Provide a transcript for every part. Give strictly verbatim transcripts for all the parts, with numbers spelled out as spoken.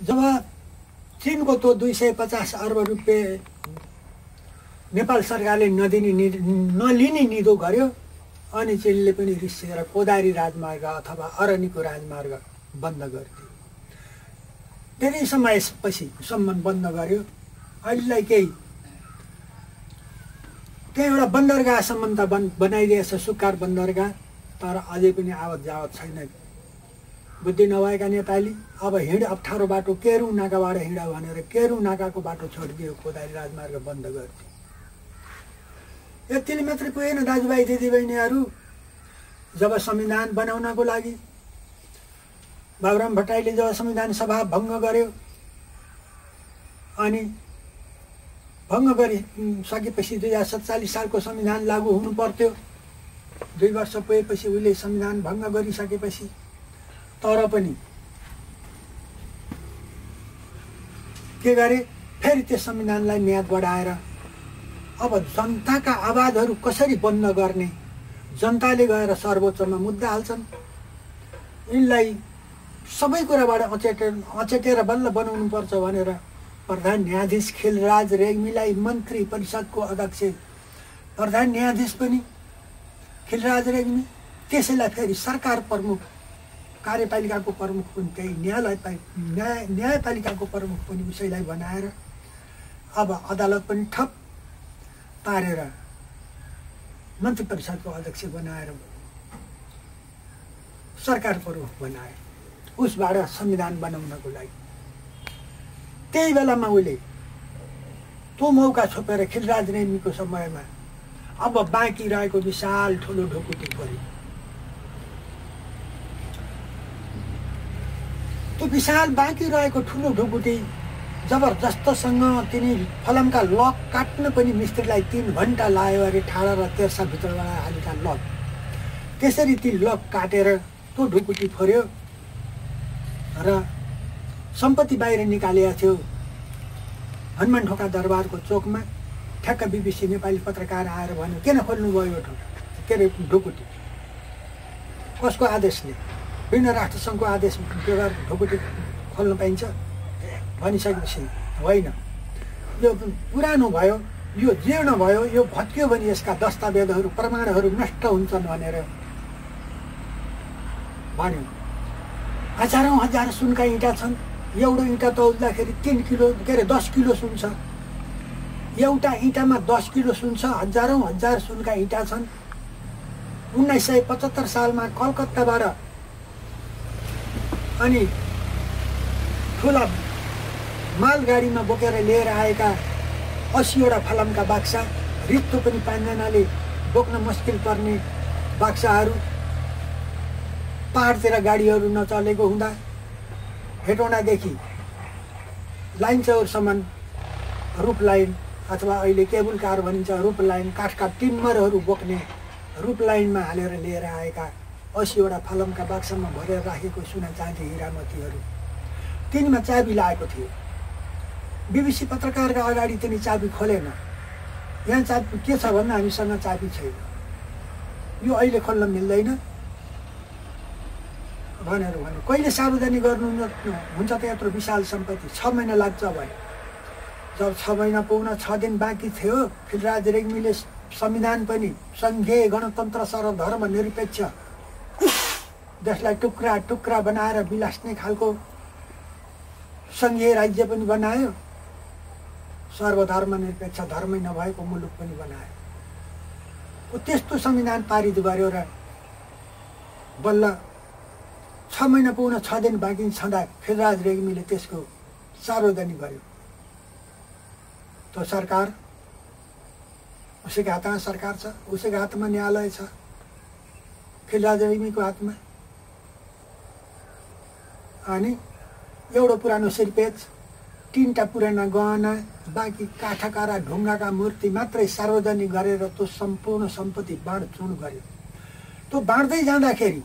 जब चीनको तो दुई सय पचास अर्ब रुपियाँ नेपाल सरकारले नदिने नलिने निधो गर्यो अनि चीनले पनि रिसेर कोदारी राजमार्ग अथवा अरनिको राजमार्ग बन्द गरिदियो। धेरै समयपछि सम्म बन्द गर्यो। अहिलेलाई केही त्यही एउटा बन्दरगाहसम्म त बन बनाइदिएछ, सुक्कार बन्दरगाह, तर अझै पनि आवत जावत छैन। बुद्धि नभएका नेपाली अब हिँड अप्ठ्यारो बाटो केरु नाकाबाट हिँड भनेर केरु नाकाको बाटो छोडिदियो, कोदारी राजमार्ग बन्द गरिदियो। यतिले मात्रै पुगेन दाजुभाइ दिदीबहिनीहरू। जब संविधान बनाउनको लागि बाबुराम भट्टराईले जब संविधान सभा भङ्ग गर्यो अनि भङ्ग गरी सकेपछि दुई हजार सत्तालिस सालको संविधान लागू हुनु पर्थ्यो। दुई वर्ष पुगेपछि उसले संविधान भङ्ग गरिसकेपछि तर पनि के गरे, फेरि त्यो संविधानलाई म्याद बढाएर अब जनताका आवाजहरू कसरी बन्द गर्ने, जनताले गएर सर्वोच्चमा मुद्दा हाल्छन्। यिनलाई सबै कुराबाट अचेटेर अचेटेर बल्ल बनाउनु पर्छ भनेर प्रधान न्यायाधीश खिलराज रेग्मीलाई मन्त्री परिषदको अध्यक्ष प्रधान न्यायाधीश पनि खिलराज रेग्मी, त्यसैलाई फेरि सरकार प्रमुख, कार्यपालिकाको प्रमुख पनि त्यही, न्यायालय न्याय न्यायपालिकाको प्रमुख पनि उसैलाई बनाएर अब अदालत पनि ठप पारेर मन्त्री परिषदको अध्यक्ष बनाएर सरकार प्रमुख बनाए उसबाट संविधान बनाउनको लागि। त्यही बेलामा उसले त्यो मौका छोपेर खिलराज रेग्मीको समयमा अब बाँकी रहेको विशाल ठुलो ढुकुटी पऱ्यो। त्यो विशाल बाँकी रहेको ठुलो ढुकुटी जबरजस्तसँग तिनी फलमका लक काट्न पनि मिस्त्रीलाई तीन घन्टा लाग्यो अरे, ठाडा र तेर्सा भित्रबाट हालेका लक। त्यसरी ती लक काटेर त्यो ढुकुटी फोर्यो र सम्पत्ति बाहिर निकालेको थियो। हनुमान ढोका दरबारको चोकमा ठ्याक्क बिबिसी नेपाली पत्रकार आएर भन्यो, किन खोल्नुभयो यो के अरे ढुकुटी, कसको आदेशले, विभिन्न राष्ट्रसङ्घको आदेश बेगर ढुकुटी खोल्न पाइन्छ भनिसकेपछि होइन, यो पुरानो भयो, यो जीर्ण भयो, यो भत्कियो भने यसका दस्तावेजहरू प्रमाणहरू नष्ट हुन्छन् भनेर भन्यो। हजारौँ हजार सुनका इँटा छन्। एउटा इँटा तौल्दाखेरि तिन किलो के अरे दस किलो सुन छ। एउटा इँटामा दस किलो सुन छ। हजारौँ हजार सुनका इँटा छन्। उन्नाइस सय पचहत्तर सालमा कलकत्ताबाट अनि ठुला मालगाडीमा बोकेर लिएर आएका अस्सीवटा फलामका बाक्सा, रित्तो पनि पाँचजनाले बोक्न मुस्किल पर्ने बाक्साहरू, पहाडतिर गाडीहरू नचलेको हुँदा हेटौँडादेखि लाइन चौरसम्म रूप लाइन अथवा अहिले केबुल कार भनिन्छ रूप लाइन, काठका टिम्बरहरू बोक्ने रूप लाइनमा हालेर लिएर आएका अस्सीवटा फलमका बाक्सामा भरेर राखेको सुना चाँदी हिरामतीहरू, तिनीमा चाबी लागेको थियो। बिबिसी पत्रकारका अगाडि तिनी चाबी खोलेन। यहाँ चाबी के छ भन्दा हामीसँग चाबी छैन, यो अहिले खोल्न मिल्दैन भनेर भन्यो। कहिले सार्वजनिक गर्नु हुन्छ त यत्रो विशाल सम्पत्ति? छ महिना लाग्छ भने। जब छ महिना पुग्न छ दिन बाँकी थियो, खिलराज रेग्मीले संविधान पनि सङ्घीय गणतन्त्र सर्वधर्म निरपेक्ष देशलाई टुक्रा टुक्रा बनाएर बिलास्ने खालको सङ्घीय राज्य पनि बनायो, सर्वधर्म निरपेक्ष धर्मै नभएको मुलुक पनि बनायो। त्यस्तो संविधान पारित गर्यो र बल्ल छ महिना पुग्न छ दिन बाँकी छँदा खिलराज रेग्मीले त्यसको सार्वजनिक गर्यो। तो सरकार उसैको हातमा सरकार छ, उसैको हातमा न्यायालय छ, खिलराज रेग्मीको हातमा। अनि एउटा पुरानो सिरपेज, तीनटा पुराना गहना, बाँकी काठका र ढुङ्गाका मूर्ति मात्रै सार्वजनिक गरेर त्यो सम्पूर्ण सम्पत्ति बाँडचुँड गर्यो। त्यो बाँड्दै जाँदाखेरि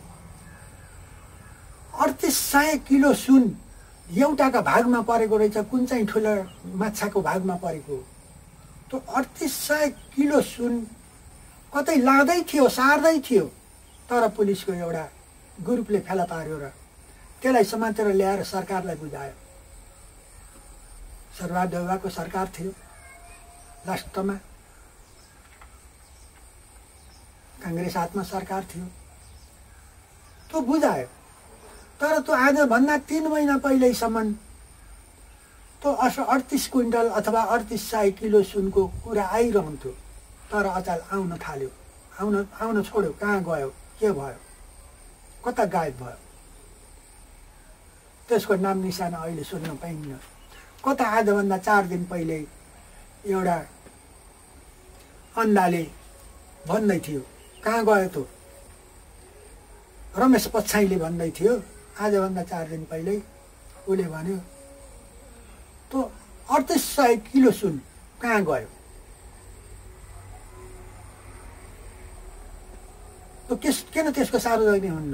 अडतिस सय किलो सुन एउटाका भागमा परेको रहेछ, कुन चाहिँ ठुलो माछाको भागमा परेको। त्यो अडतिस सय किलो सुन कतै लाँदै थियो, सार्दै थियो, तर पुलिसको एउटा ग्रुपले फेला पार्यो र त्यसलाई समातेर ल्याएर सरकारलाई बुझायो। शेरबहादुर देउवाको सरकार थियो लास्टमा, काङ्ग्रेस हातमा सरकार थियो, त्यो बुझायो। तर त्यो आजभन्दा तीन महिना पहिल्यैसम्म त्यो अस अडतिस क्विन्टल अथवा अडतिस सय किलो सुनको कुरा आइरहन्थ्यो, तर अचाल आउन थाल्यो, आउन आउन छोड्यो। कहाँ गयो, के भयो, कता गायब भयो, त्यसको नाम निशाना अहिले सुन्न पाइन्न। कता आजभन्दा चार दिन पहिले एउटा अन्डाले भन्दै थियो, कहाँ गयो त रमेश पछाइले भन्दै थियो, आजभन्दा चार दिन पहिले उसले भन्यो त्यो अडतिस सय किलो सुन कहाँ गयो। त्यो किस किन त्यसको सार्वजनिक हुन्न,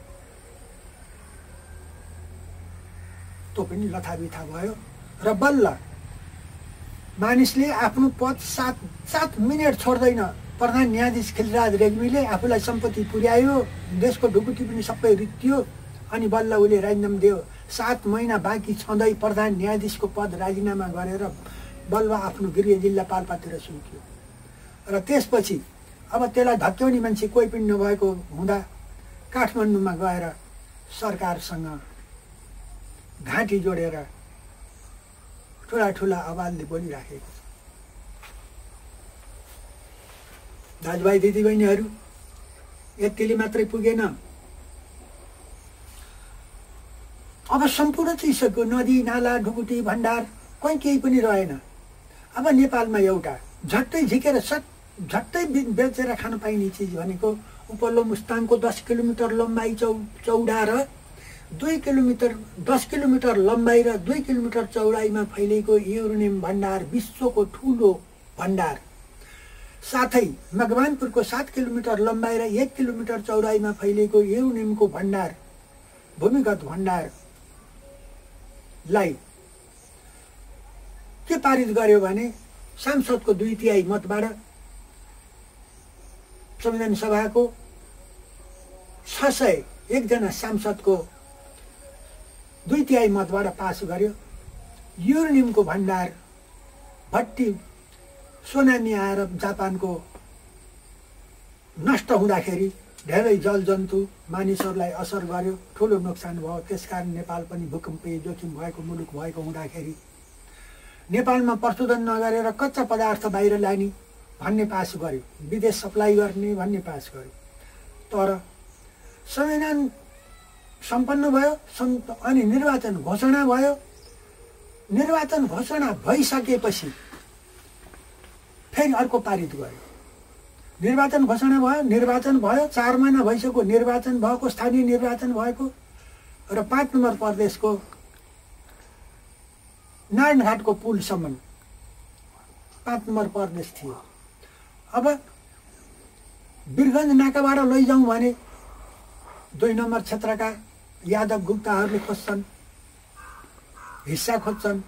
त्यो पनि लथाबिथा भयो। र बल्ल मानिसले आफ्नो पद सात सात मिनट छोड्दैन। प्रधान न्यायाधीश खिलराज रेग्मीले आफूलाई सम्पत्ति पुर्यायो, देशको ढुकुटी पनि सबै रित्यो, अनि बल्ल उसले राजीनामा दियो। सात महिना बाँकी छँदै प्रधान न्यायाधीशको पद राजीनामा गरेर बल्ल आफ्नो गृह जिल्ला पाल्पातिर सुन्कियो। र त्यसपछि अब त्यसलाई धक्क्याउने मान्छे कोही पनि नभएको हुँदा काठमाडौँमा गएर सरकारसँग घाँटी जोडेर ठुला ठुला आवाजले बोलिराखेको छ। दाजुभाइ दिदीबहिनीहरू, यतिले मात्रै पुगेन, अब सम्पूर्ण चिजको नदी नाला ढुकुटी भण्डार कोही केही पनि रहेन। अब नेपालमा एउटा झट्टै झिकेर सट झट्टै बेचेर खान पाइने चिज भनेको उपल्लो मुस्ताङको दस किलोमिटर लम्बाइ चौ चौडा र दुई किलोमिटर दस किलोमिटर लम्बाइ र दुई किलोमिटर चौडाइमा फैलिएको युरेनियम भण्डार, विश्वको ठुलो भण्डार। साथै मकवानपुरको सात किलोमिटर लम्बाइ र एक किलोमिटर चौडाइमा फैलिएको युरेनियमको भण्डार, भूमिगत भण्डारलाई के पारित गर्यो भने सांसदको दुई तिहाई मतबाट, संविधान सभाको छ सय एकजना सांसदको दुई तिहाई मतबाट पास गर्यो। युरेनियमको भण्डार भट्टी सुनामी आएर जापानको नष्ट हुँदाखेरि धेरै जलजन्तु मानिसहरूलाई असर गर्यो, ठुलो नोक्सान भयो। त्यसकारण नेपाल पनि भूकम्पीय जोखिम भएको मुलुक भएको हुँदाखेरि नेपालमा प्रशोधन नगरेर कच्चा पदार्थ बाहिर ल्याउने भन्ने पास गर्यो, विदेश सप्लाई गर्ने भन्ने पास गर्यो। तर संविधान सम्पन्न भयो, अनि निर्वाचन घोषणा भयो। निर्वाचन घोषणा भइसकेपछि फेरि अर्को पारित गर्यो। निर्वाचन घोषणा भयो, निर्वाचन भयो, चार महिना भइसक्यो निर्वाचन भएको, स्थानीय निर्वाचन भएको, र पाँच नम्बर प्रदेशको नारायणघाटको पुलसम्म पाँच नम्बर प्रदेश थियो। अब वीरगञ्ज नाकाबाट लैजाउँ भने दुई नम्बर क्षेत्रका यादव गुप्ताहरूले खोज्छन्, हिस्सा खोज्छन्,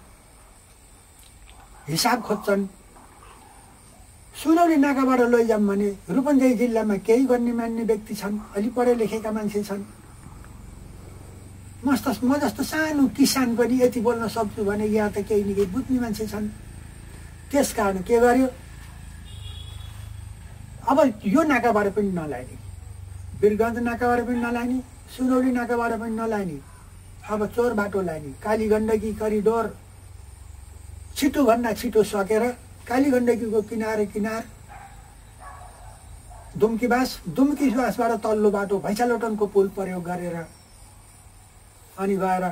हिसाब खोज्छन्। सुनौली नाकाबाट लैजाउँ भने रूपन्देही जिल्लामा केही गर्ने मान्ने व्यक्ति छन्, अलि पढे लेखेका मान्छे छन्। म जस्तो म जस्तो सानो किसान पनि यति बोल्न सक्छु भने यहाँ त केही न केही बुझ्ने मान्छे छन्। त्यस कारण के गर्यो, अब यो नाकाबाट पनि नलाने, वीरगञ्ज नाकाबाट पनि नलाने, सुनौली नाकाबाट पनि नलाने, अब चोर बाटो लाने। काली गण्डकी करिडोर छिटोभन्दा छिटो सकेर काली गण्डकीको किनारे किनार दुम्कीबास, दुम्कीबासबाट तल्लो बाटो भैँचालोटनको पुल प्रयोग गरेर अनि गएर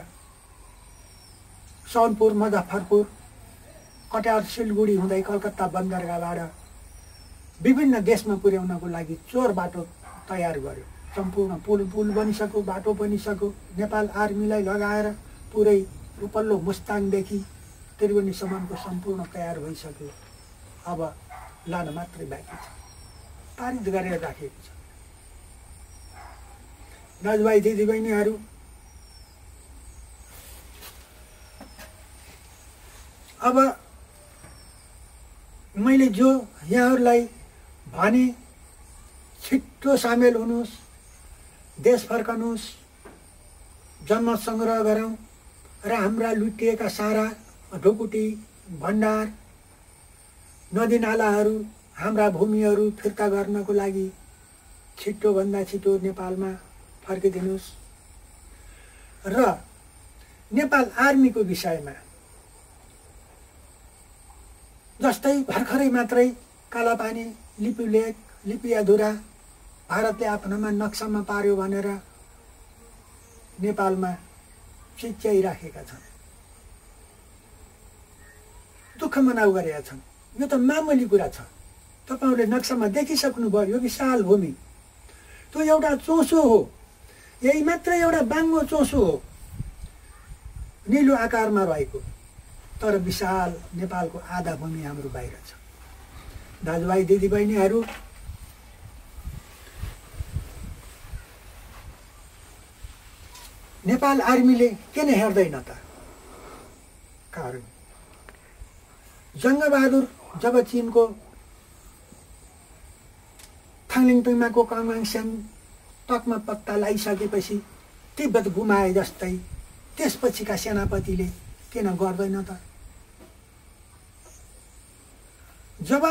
सौनपुर, मुजफ्फरपुर, कटार, सिलगढी हुँदै कलकत्ता बन्दरगाहबाट विभिन्न देशमा पुर्याउनको लागि चोर बाटो तयार गर्यो। सम्पूर्ण पुल पुल बनिसक्यो, बाटो बनिसक्यो। नेपाल आर्मीलाई लगाएर पुरै उपल्लो मुस्ताङदेखि त्रिवेणीसम्मको सम्पूर्ण तयार भइसक्यो। अब लान मात्रै बाँकी छ, पारित गरेर राखेको छ। दाजुभाइ दिदीबहिनीहरू, अब मैले जो यहाँहरूलाई भने छिट्टो सामेल हुनुहोस्, देश फर्कनुहोस्, जनमत सङ्ग्रह गरौँ र हाम्रा लुटिएका सारा ढुकुटी भण्डार नदीनालाहरू हाम्रा भूमिहरू फिर्ता गर्नको लागि छिटोभन्दा छिटो नेपालमा फर्किदिनुहोस्। र नेपाल आर्मीको विषयमा जस्तै भर्खरै मात्रै कालापानी लिपुलेक लिपियाधुरा भारतले आफ्नोमा नक्सामा पार्यो भनेर नेपालमा चिच्याइराखेका छन्, दुःख मनाउ गरेका छन्। यो त मामुली कुरा छ। तपाईहरुले नक्सामा देखिसक्नुभयो, यो विशाल भूमि त्यो एउटा चोसो हो, यही मात्र एउटा बाङ्गो चोसो हो निलो आकारमा रहेको, तर विशाल नेपालको आधा भूमि हाम्रो बाहिर छ। दाजुभाइ दिदीबहिनीहरू, नेपाल आर्मीले किन हेर्दैन त? कारण जङ्गबहादुर जब चीनको थाङलिङपिङमाको काङवाङस्याङ टकमा पत्ता लगाइसकेपछि तिब्बत गुमाए जस्तै त्यसपछिका सेनापतिले किन गर्दैन त? जब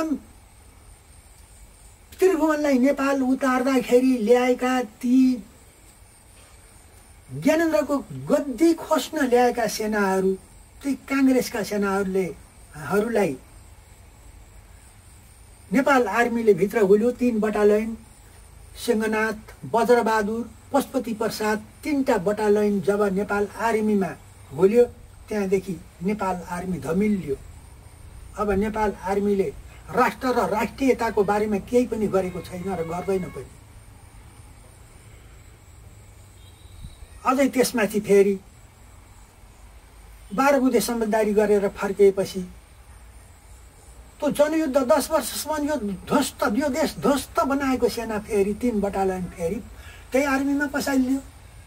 त्रिभुवनलाई नेपाल उतार्दाखेरि ल्याएका ती ज्ञानेन्द्रको गद्दी खोज्न ल्याएका सेनाहरू, ती काङ्ग्रेसका सेनाहरूले हरूलाई नेपाल आर्मीले भित्र हुल्यो। तीन बटालियन सिंहनाथ, वज्रबहादुर, पशुपति प्रसाद तीनटा बटालियन जब नेपाल आर्मीमा हुल्यो, त्यहाँदेखि नेपाल आर्मी धमिलियो। अब नेपाल आर्मीले राष्ट्र र राष्ट्रियताको बारेमा केही पनि गरेको छैन र गर्दैन पनि। अझै त्यसमाथि फेरि बाह्र बुधे समझदारी गरेर फर्किएपछि त्यो जनयुद्ध दस वर्षसम्म यो ध्वस्त यो देश ध्वस्त बनाएको सेना फेरि तीन बटालियन फेरि त्यही आर्मीमा पसाइलियो।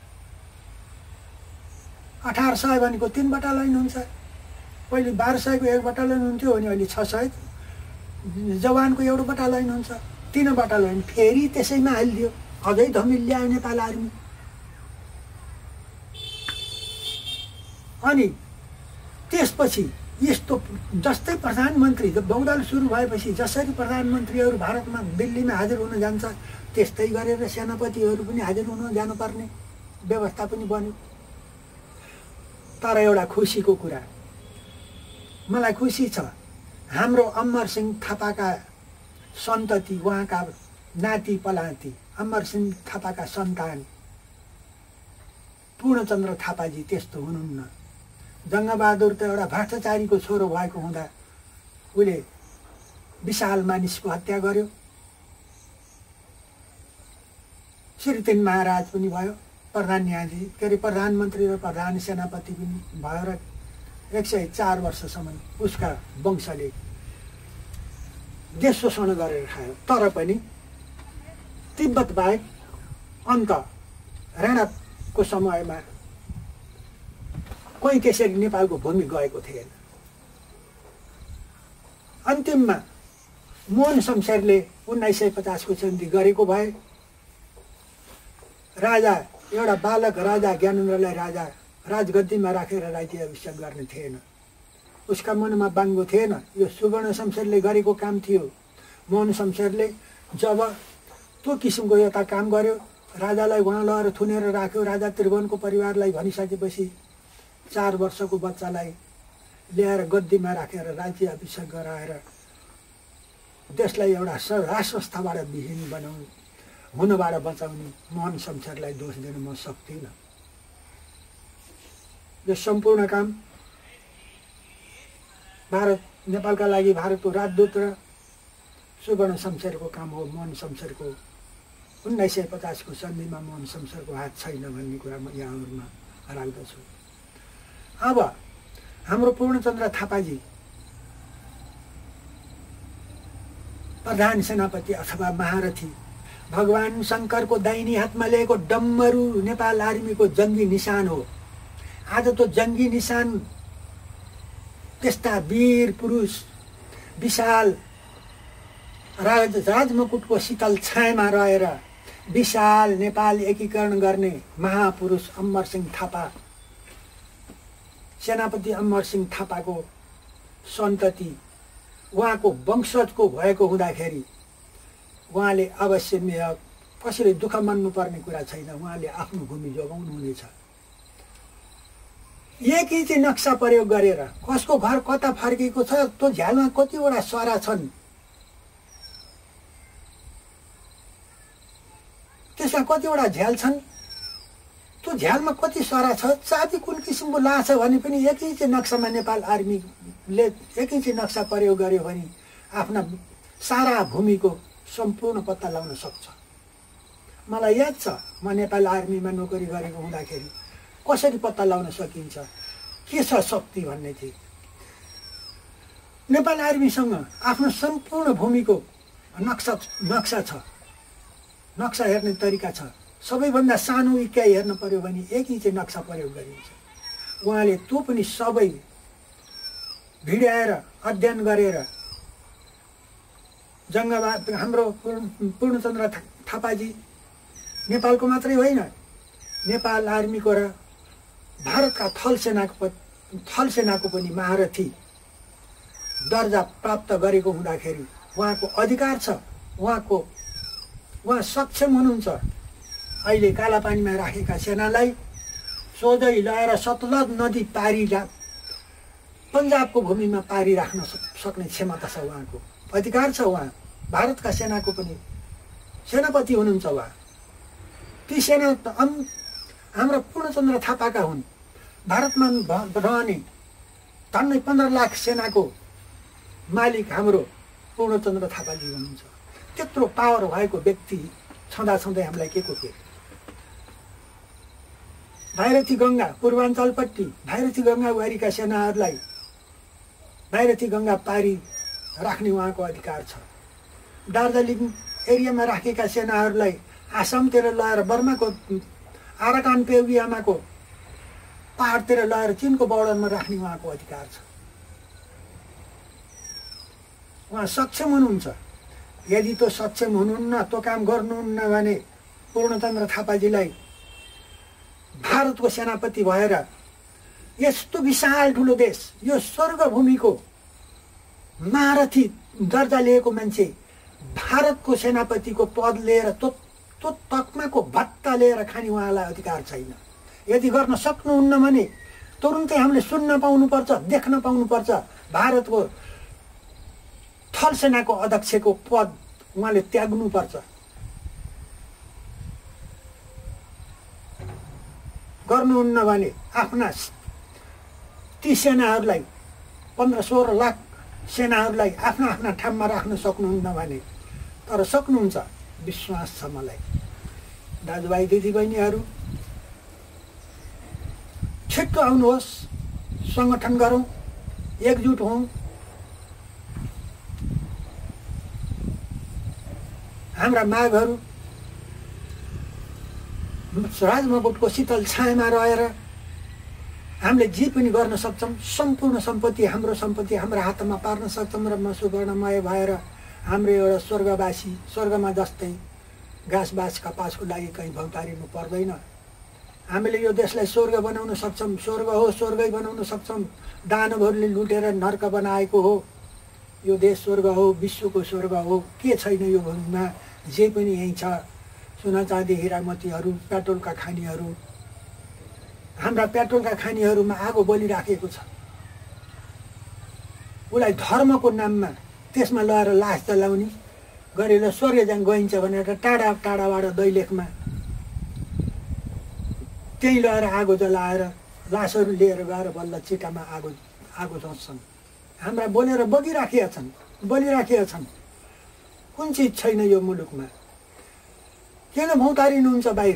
अठार सय भनेको तीन बटालियन हुन्छ। पहिले बाह्र सयको एक बटालियन हुन्थ्यो भने अहिले छ सय जवानको एउटा बटालियन हुन्छ। तीन बटालियन फेरि त्यसैमा हालिदियो, अझै धमिल्यायो नेपाल आर्मी। अनि त्यसपछि यस्तो जस्तै प्रधानमन्त्री जब बहुदल सुरु भएपछि जसरी प्रधानमन्त्रीहरू भारतमा दिल्लीमा हाजिर हुन जान्छ, त्यस्तै गरेर सेनापतिहरू पनि हाजिर हुन जानुपर्ने व्यवस्था पनि बन्यो। तर एउटा खुसीको कुरा, मलाई खुसी छ, हाम्रो अमरसिंह थापाका सन्तति, उहाँका नाति पलाती अमरसिंह थापाका सन्तान पूर्णचन्द्र थापाजी त्यस्तो हुनुहुन्न। जङ्गबहादुर त एउटा भ्रष्टाचारीको छोरो भएको हुँदा उसले विशाल मानिसको हत्या गर्यो। श्रीतिन महाराज पनि भयो, प्रधान न्यायाधीश के अरे प्रधानमन्त्री र प्रधान सेनापति पनि भयो र एक सय चार वर्षसम्म उसका वंशले देश शोषण गरेर खायो। तर पनि तिब्बत बाहेक अन्त राणाको समयमा कोही त्यसरी नेपालको भूमि गएको थिएन। अन्तिममा मोहन शमशेरले उन्नाइस सय पचासको सन्धि गरेको भए राजा एउटा बालक राजा ज्ञानेन्द्रलाई राजा राजगद्दीमा राखेर राज्याभिषेक गर्ने थिएन। उसका मनमा बाङ्गो थिएन, यो सुवर्ण शमशेरले गरेको काम थियो। मोहन शमशेरले जब त्यो किसिमको एउटा काम गर्यो, राजालाई उहाँ लगेर थुनेर राख्यो। राजा त्रिभुवनको परिवारलाई भनिसकेपछि चार वर्षको बच्चालाई ल्याएर गद्दीमा राखेर राज्य अभिषेक गराएर देशलाई एउटा राजसंस्थाबाट विहीन बनाउने हुनबाट बचाउने मोहन शमशेरलाई दोष दिन म सक्दिनँ। यो सम्पूर्ण काम भारत नेपालका लागि भारतको राजदूत र सुवर्ण शमशेरको काम हो। मोहन शमशेरको उन्नाइस सय पचासको सन्धिमा मोहन शमशेरको हात छैन भन्ने कुरा म यहाँहरूमा राख्दछु। अब हाम्रो पूर्णचन्द्र थापाजी प्रधान सेनापति अथवा महारथी, भगवान शङ्करको दाहिने हातमा लिएको डम्बरू नेपाल आर्मीको जङ्गी निशान हो। आज तो जङ्गी निशान त्यस्ता वीर पुरुष विशाल राज राजमुकुटको शीतल छायामा रहेर विशाल नेपाल एकीकरण गर्ने महापुरुष अमरसिंह थापा सेनापति अमरसिंह थापाको सन्तति उहाँको वंशजको भएको हुँदाखेरि उहाँले अवश्य मेय कसैले दुःख मान्नुपर्ने कुरा छैन, उहाँले आफ्नो भूमि जोगाउनु हुनेछ। एक इन्ची नक्सा प्रयोग गरेर कसको घर कता फर्केको छ, त्यो झ्यालमा कतिवटा सरा छन्, त्यसमा कतिवटा झ्याल छन्, त्यो झ्यालमा कति सरा छ, चाबी कुन किसिमको लाछ भने पनि एक इन्ची नक्सामा नेपाल आर्मीले एक इन्ची नक्सा प्रयोग गर्यो भने आफ्ना सारा भूमिको सम्पूर्ण पत्ता लगाउन सक्छ। मलाई याद छ म नेपाल आर्मीमा नोकरी गरेको हुँदाखेरि कसरी पत्ता लगाउन सकिन्छ, के छ शक्ति भन्ने थिए। नेपाल आर्मीसँग आफ्नो सम्पूर्ण भूमिको नक्सा नक्सा छ, नक्सा हेर्ने तरिका छ। सबैभन्दा सानो इकाइ हेर्न पर्यो भने एक इन्ची नक्सा प्रयोग गरिन्छ। उहाँले त्यो पनि सबै भिडाएर अध्ययन गरेर जङ्गबहादुर हाम्रो पूर्णचन्द्र थापाजी नेपालको मात्रै होइन, नेपाल आर्मीको र भारतका थल सेनाको थल सेनाको पनि महारथी दर्जा प्राप्त गरेको हुँदाखेरि उहाँको अधिकार छ, उहाँको उहाँ सक्षम हुनुहुन्छ। अहिले कालापानीमा राखेका सेनालाई सोझै ल्याएर सतलज नदी पारी पन्जाबको भूमिमा पारी राख्न सक्ने क्षमता छ, उहाँको अधिकार छ। उहाँ भारतका सेनाको पनि सेनापति हुनुहुन्छ। उहाँ ती सेना हाम्रा पूर्णचन्द्र थापाका हुन्। भारतमा रहने झन्डै पन्ध्र लाख सेनाको मालिक हाम्रो पूर्णचन्द्र थापाजी हुनुहुन्छ। त्यत्रो पावर भएको व्यक्ति छँदा छँदै हामीलाई के को थियो। भैरथी गङ्गा पूर्वाञ्चलपट्टि भैरथी गङ्गा वारीका सेनाहरूलाई भैरथी गङ्गा पारी राख्ने उहाँको अधिकार छ। दार्जिलिङ एरियामा राखेका सेनाहरूलाई आसामतिर लगाएर बर्माको आराकान पेउगियामाको पहाडतिर लगाएर चीनको बोर्डरमा राख्ने उहाँको अधिकार छ। उहाँ सक्षम हुनुहुन्छ। यदि त्यो सक्षम हुनुहुन्न, त्यो काम गर्नुहुन्न भने पूर्णचन्द्र थापाजीलाई भारतको सेनापति भएर यस्तो विशाल ठुलो देश, यो स्वर्गभूमिको महारथी दर्जा लिएको मान्छे भारतको सेनापतिको पद लिएर त्यो त्यो तकमाको भत्ता लिएर खाने उहाँलाई अधिकार छैन। यदि गर्न सक्नुहुन्न भने तुरुन्तै हामीले सुन्न पाउनुपर्छ, देख्न पाउनुपर्छ। भारतको थल सेनाको अध्यक्षको पद उहाँले त्याग्नुपर्छ। गर्नुहुन्न भने आफ्ना ती सेनाहरूलाई पन्ध्र सोह्र लाख सेनाहरूलाई आफ्ना आफ्ना ठाउँमा राख्न सक्नुहुन्न भने, तर सक्नुहुन्छ विश्वास छ मलाई। दाजुभाइ दिदीबहिनीहरू छिट्टो आउनुहोस्, सङ्गठन गरौँ, एकजुट हौँ। हाम्रा मागहरू राजमुकुटको शीतल छायामा रहेर हामीले जे पनि गर्न सक्छौँ। सम्पूर्ण सम्पत्ति हाम्रो सम्पत्ति हाम्रो हातमा पार्न सक्छौँ र म सुवर्णमय भएर हाम्रो एउटा स्वर्गवासी स्वर्गमा जस्तै घाँस बाँस कपासको लागि कहीँ भौतारिनु पर्दैन। हामीले यो देशलाई स्वर्ग बनाउन सक्छौँ। स्वर्ग हो, स्वर्गै बनाउन सक्छौँ। दानवहरूले लुटेर नर्क बनाएको हो यो देश। स्वर्ग हो, विश्वको स्वर्ग हो। के छैन यो भूमिमा, जे पनि यहीँ छ। सुना चाँदी हिरामतीहरू, पेट्रोलका खानीहरू, हाम्रा पेट्रोलका खानीहरूमा आगो बलिराखेको छ। उसलाई धर्मको नाममा त्यसमा लगाएर लास जलाउने गरेर स्वर्ग जान गइन्छ भनेर टाढा टाढाबाट दैलेखमा त्यहीँ लगाएर आगो जलाएर लासहरू लिएर गएर बल्ल चिटामा आगो आगो जोड्छन्। हाम्रा बोलेर बगिराखेका छन्, बलिराखेका छन्। कुन चिज छैन यो मुलुकमा। किन भौतारिनुहुन्छ बाहिर?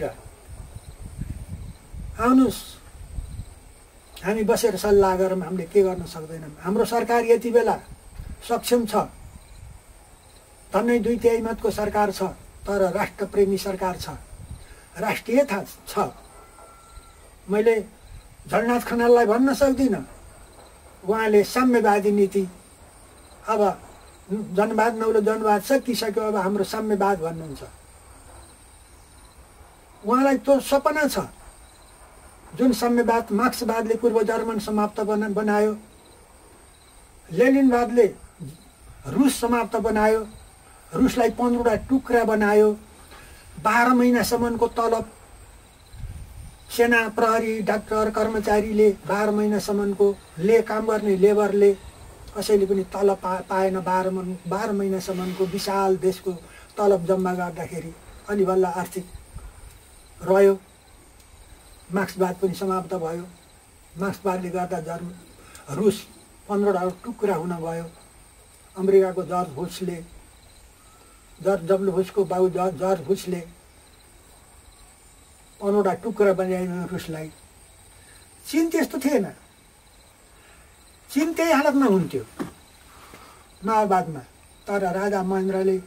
आउनुहोस्, हामी बसेर सल्लाह गरौँ हामीले के गर्न सक्दैनौँ। हाम्रो सरकार यति बेला सक्षम छ। धन्नै दुई तिहाई मतको सरकार छ, तर राष्ट्रप्रेमी सरकार छ, राष्ट्रियता छ। मैले झलनाथ खनाललाई भन्न सक्दिनँ, उहाँले साम्यवादी नीति, अब जनवाद नौलो जनवाद सकिसक्यो, अब हाम्रो साम्यवाद भन्नुहुन्छ। उहाँलाई त्यो सपना छ। जुन साम्यवाद मार्क्सवादले पूर्व जर्मन समाप्त बना बनायो, लेनिनवादले रुस समाप्त बनायो, रुसलाई पन्ध्रवटा टुक्रा बनायो, बाह्र महिनासम्मको तलब सेना प्रहरी डाक्टर कर्मचारीले बाह्र महिनासम्मको ले काम गर्ने लेबरले कसैले पनि तलब पा पाएन। बाह्र बाह्र महिनासम्मको विशाल देशको तलब जम्मा गर्दाखेरि अनि बल्ल आर्थिक रह्यो। मार्क्सवाद पनि समाप्त भयो। मार्क्सवादले गर्दा जर्म रुस पन्ध्रवटा टुक्रा हुन गयो। अमेरिकाको जर्ज बुसले जर्ज डब्लु बुसको बाबु जर्ज जर्ज बुसले पन्ध्रवटा टुक्रा बनाइदियो रुसलाई। चीन त्यस्तो थिएन। चीन त्यही हालतमा हुन्थ्यो माओवादमा। तर राजा महेन्द्रले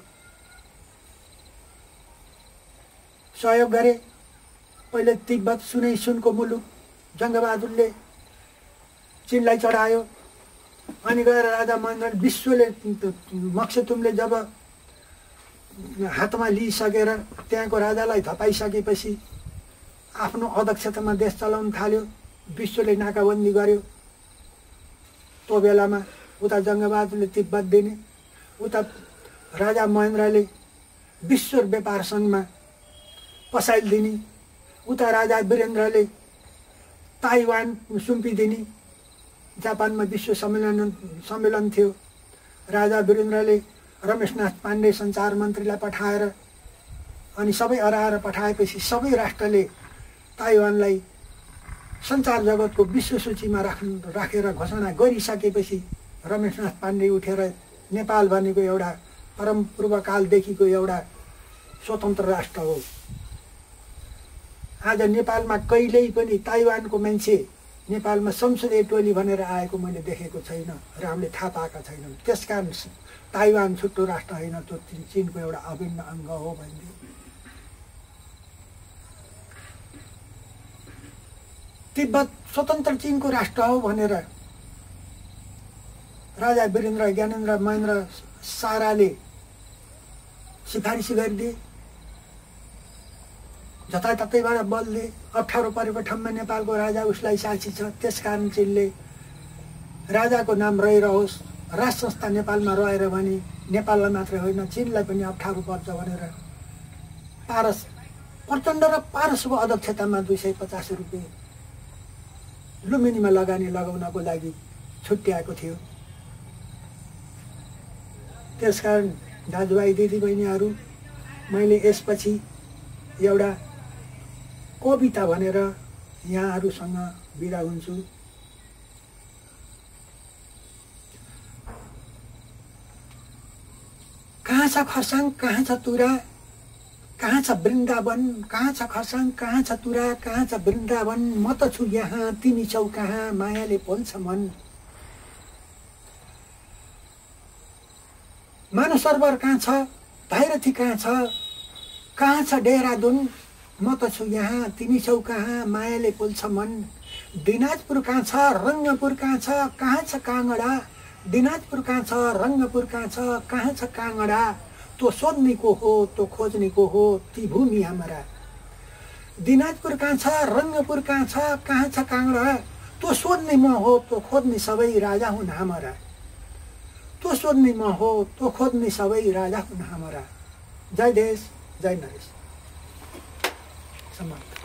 सहयोग गरे। पहिले तिब्बत सुनै सुनको मुलुक जङ्गबहादुरले चीनलाई चढायो। अनि गएर राजा महेन्द्र विश्वले मक्सुतुमले जब हातमा लिइसकेर त्यहाँको राजालाई धपाइसकेपछि आफ्नो अध्यक्षतामा देश चलाउन थाल्यो। विश्वले नाकाबन्दी गर्यो। त्यो बेलामा उता जङ्गबहादुरले तिब्बत दिने, उता राजा महेन्द्रले विश्व व्यापार सङ्घमा पसाइल दिने, उता राजा वीरेन्द्रले ताइवान सुम्पिदिने। जापानमा विश्व सम्मेलन सम्मेलन थियो। राजा वीरेन्द्रले रमेशनाथ पाण्डे सञ्चार मन्त्रीलाई पठाएर अनि सबै हराएर पठाएपछि सबै राष्ट्रले ताइवानलाई सञ्चार जगतको विश्व सूचीमा राख्नु राखेर घोषणा गरिसकेपछि रमेशनाथ पाण्डे उठेर नेपाल भनेको एउटा परम पूर्वकालदेखिको एउटा स्वतन्त्र राष्ट्र हो। आज नेपालमा कहिल्यै पनि ताइवानको मान्छे नेपालमा संसदीय टोली भनेर आएको मैले देखेको छैन र हामीले थाहा पाएका छैनौँ। त्यसकारण ताइवान छुट्टो राष्ट्र होइन, त्यो चीनको एउटा अभिन्न अङ्ग हो भन्दै तिब्बत स्वतन्त्र चीनको राष्ट्र हो भनेर राजा वीरेन्द्र ज्ञानेन्द्र महेन्द्र साराले सिफारिस गरिदिए। जताततैबाट बलले अप्ठ्यारो परेको ठाउँमा नेपालको राजा उसलाई साक्षी छ। त्यसकारण चीनले राजाको नाम रहिरहोस्, राज संस्था नेपालमा रहेर भने नेपाललाई मात्रै होइन चीनलाई पनि अप्ठ्यारो पर्छ भनेर पारस प्रचण्ड र पारसको अध्यक्षतामा दुई सय पचास रुपियाँ लुम्बिनीमा लगानी लगाउनको लागि छुट्याएको थियो। त्यसकारण दाजुभाइ दिदीबहिनीहरू, मैले यसपछि एउटा कविता भनेर यहाँहरूसँग बिदा हुन्छु। कहाँ छ खरसाङ, कहाँ छ तुरा, कहाँ छ वृन्दावन, कहाँ छ खरसाङ, कहाँ छ तुरा, कहाँ छ वृन्दावन, म त छु यहाँ तिमी छौ कहाँ, मायाले पोल्छ मन। मानव सरोवर कहाँ छ, भैरथी कहाँ छ, कहाँ छ देहरादुन, म त छु यहाँ तिमी छौ कहाँ, मायाले पोल्छ मन। दिनाजपुर कहाँ छ, रङ्गपुर कहाँ छ, कहाँ छ काँगडा, दिनाजपुर कहाँ छ, रङ्गपुर कहाँ छ, कहाँ छ काँगडा, तो सोध्ने को हो तो खोज्ने को हो ती भूमि हाम्रा। दिनाजपुर कहाँ छ, रङ्गपुर कहाँ छ, कहाँ छ काँगडा, तो सोध्ने म हो तो खोज्ने सबै राजा हुन् हाम्रा। तो सोध्ने म हो तो खोज्ने सबै राजा हुन् हाम्रा। जय देश, जय नरेश। समाप्त।